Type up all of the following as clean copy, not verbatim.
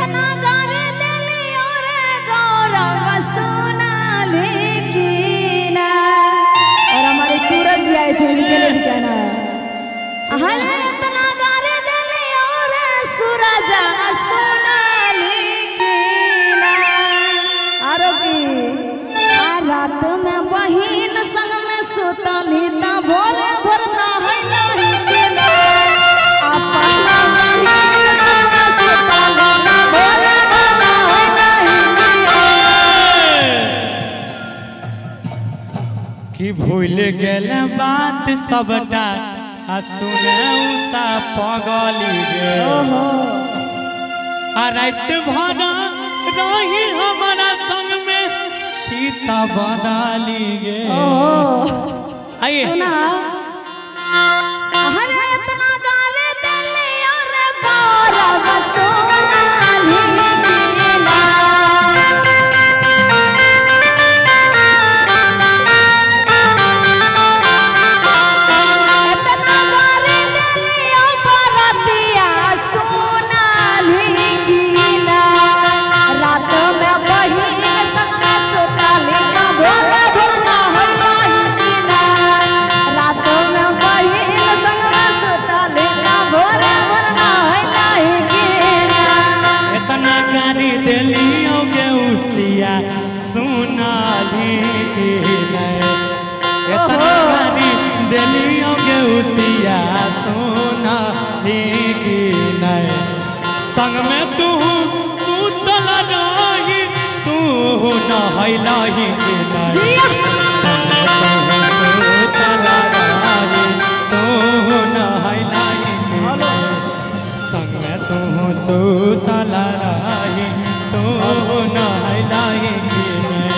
इतना गार दिली और गौरव सोनाली की ना। और हमारे सूरज जी आए थे इनके लिए भी कहना है इतना गार दिली और सूरज सोनाली की ना। आरो की रात में बहिन संग में सुतली ता भोरे भोर नहैलही के ना। अपना बहिन संग में सुतली ता भोरे भोर नहैलही कि भूल गेल बात सबटा आ सुने उषा पगली गे। आ रात भर रही हमारा संग में सीता बदली गे। आइए सुना हर इतना गाले दिली और गौरव सोनाली की ना। इतना गाले दिली और बरतिया सोनाली की ना। रात में बहिन संग में सुतली ता भोरे भोर नहैलही की ना। रात में बहिन संग में सुतली ता भोरे भोर नहैलही की ना। इतना गारी दिलियो गे उसिया सुनाली की नहीं। इतना गारी दिलियो गे उसिया सुनाली की नहीं। संग में तू सुतल रही तू नहैलही की नहीं। संग में तू सुतल रही तू नहैलही की नहीं। संग में तू सुतल रही तू नहैलही की नहीं।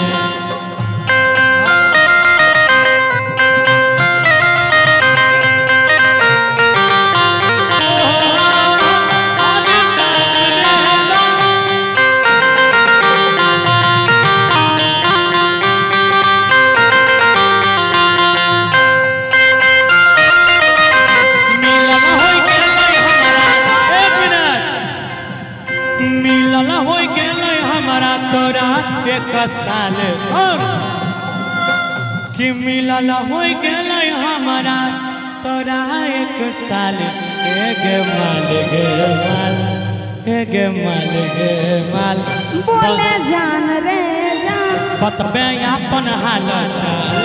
मिलल हो गेलै हमारा तोरा एक साल और कि मिलल हो गेलै हमारा तोरा एक साल। गे माल गे माल गे माल गे माल बोले जान रे जान बतबे अपन हाल चाल।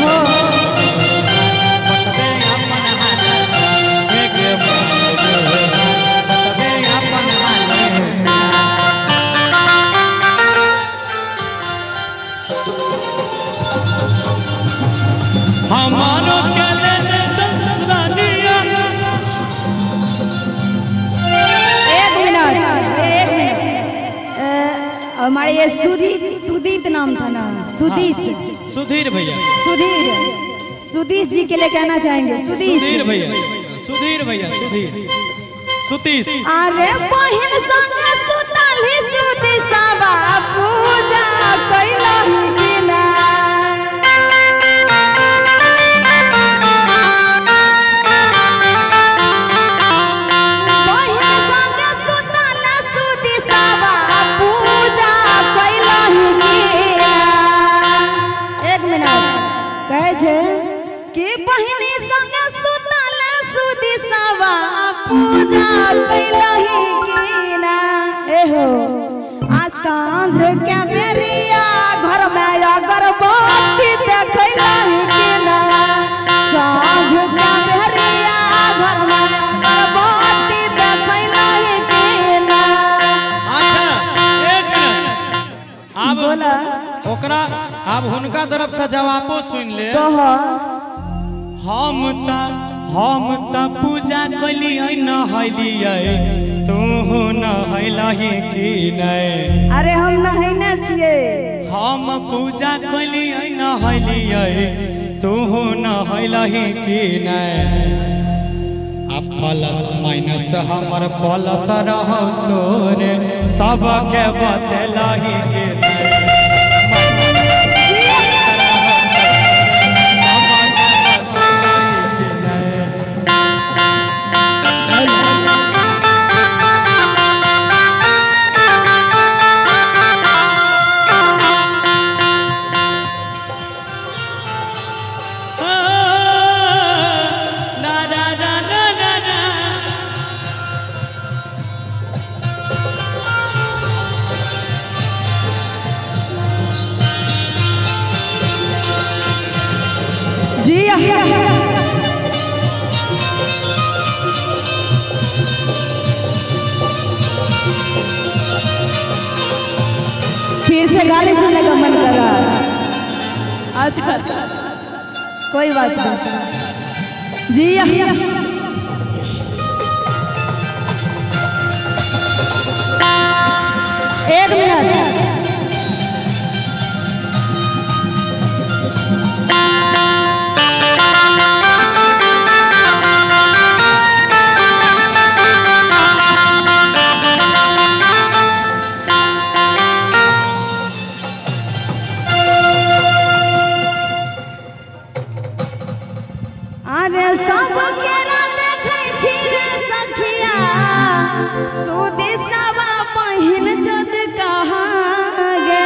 बतबे अपन हाल गे माल गे माल बतबे अपन हाल चाल। हमारो गले में जसरानिया। एक मिनट हमारे ये सुदीत नाम था ना सुदीश। सुधीर भैया सुदीश जी के लिए कहना चाहेंगे सुधीर भैया सुधीर भैया सुधीर सुतीश। अरे बहिन संग सुतली सुदिशवा पूजा कैलही की ना। बहिन संग सुतल सुदिशवा पूजा कैलही की ना। एक मिनट कहे छे कि बहिनी संग सुतल सुदिशवा पूजा कैलही की ना। एहो आ सांझ के बेरिया घर में अगरबत्ती देखैलही की ना। सांझ के बेरिया घर में अगरबत्ती देखैलही की ना। अच्छा एक मिनट अब बोला ओकरा अब हुनका तरफ से जवाबो सुन ले। कह हम त पूजा कैलियै नहैलियै तू नहैलही की नहीं। अरे हम नहैने छियै। हम पूजा कैलियै नहैलियै तू नहैलही की नहीं। अब प्लस माइनस हमर प्लस रह तोरे सबके बतेलही की नहीं। से गाली सुनने का मन कर रहा है। अच्छा कोई बात नहीं जी। एक मिनट अरे सब केरा देखै छी रे सखिया सोदी सवा पहिन जद कहाँ गे।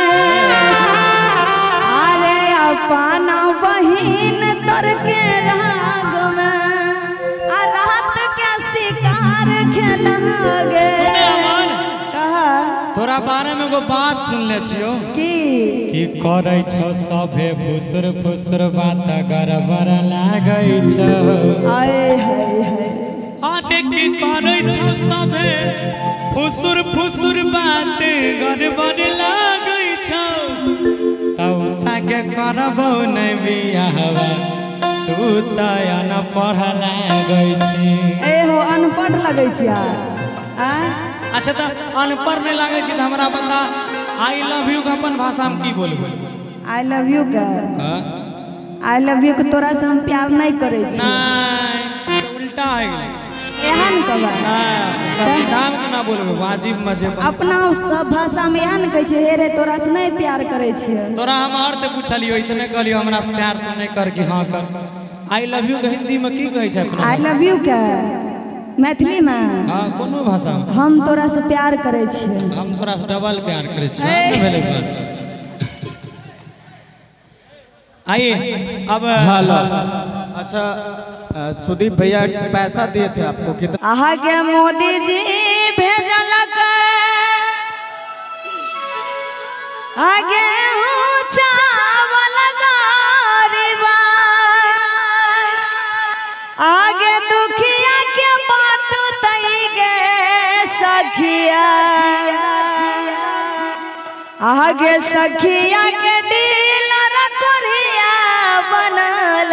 अरे अपन बहिन तर के राग में आ रात के शिकार खेला गे। कहा तोरा बारे में एगो बात सुन ले छियो की करे छो सभे फुसुर फुसुर बात गड़बड़ लागै छो। आए हाय हाय हाँ देखी करे छो सभे फुसुर फुसुर बात गड़बड़ लागै छो। तौ साके करबो नै बियाहवा तू त अनपढ़ लागै छी। ए हो अनपढ़ लगै छी आ अच्छा तो अनपढ़ नहीं लागे छी हमरा बता आई लव यू का अपन भाषा में की बोलबो। आई लव यू का आई लव यू के तोरा से हम प्यार नहीं करे छी। नहीं तो उल्टा है एहन कबा ना सीधा में तो ना बोलबो वाजिब मजे अपना उसका भाषा में एहन कहै छै हे रे तोरा से नहीं प्यार करे छी। तोरा हम और तो पूछलियो इतने कहलियो हमरा से प्यार तू नहीं कर कि हां कर। आई लव यू के हिंदी में की कहै छै अपना? आई लव यू का मैथिली में हां कोनो भाषा में हम तोरा से प्यार करे छी। हम तोरा से डबल प्यार करे छी। हम भेले बात आइए अब हेलो। अच्छा सुदीप भैया पैसा दिए थे आपको कितना? आहा के मोदी जी भेजलक आगे चावल गरीबा आगे दुखिया के बाटू तई गे सखिया आगे सखिया के डीलर कोरिया बनल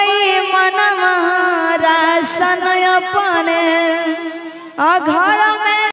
मन महारा सन अपने घर में